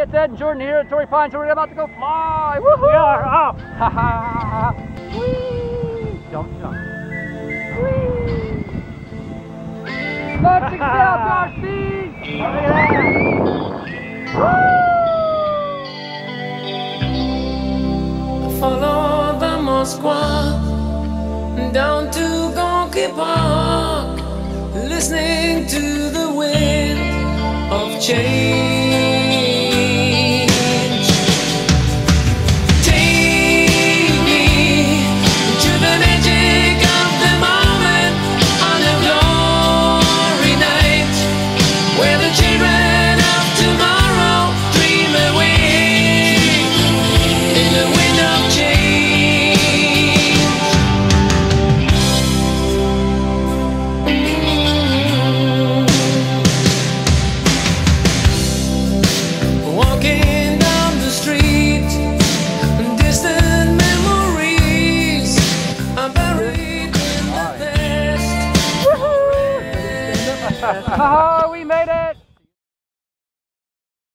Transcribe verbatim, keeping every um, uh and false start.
it's Ed and Jordan here at Torrey Pines, so we're about to go fly. Woohoo! We are off. Ha ha! Whee! Don't jump. Whee! Let's excel, Darcy! Follow the Moskwa down to Gonky Park, listening to the wind of change. Take me to the magic of the moment on a glory night, where the children of tomorrow dream away in the wind of change. Walking down the street, distant memories are buried in the past. Haha, we made it!